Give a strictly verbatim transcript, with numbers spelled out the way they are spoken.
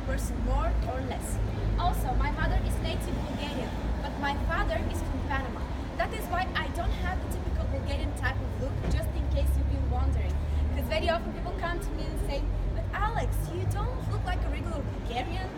person more or less. Also, my mother is native Bulgarian, but my father is from Panama. That is why I don't have the typical Bulgarian type of look, just in case you've been wondering. Because very often people come to me and say, but Alex, you don't look like a regular Bulgarian.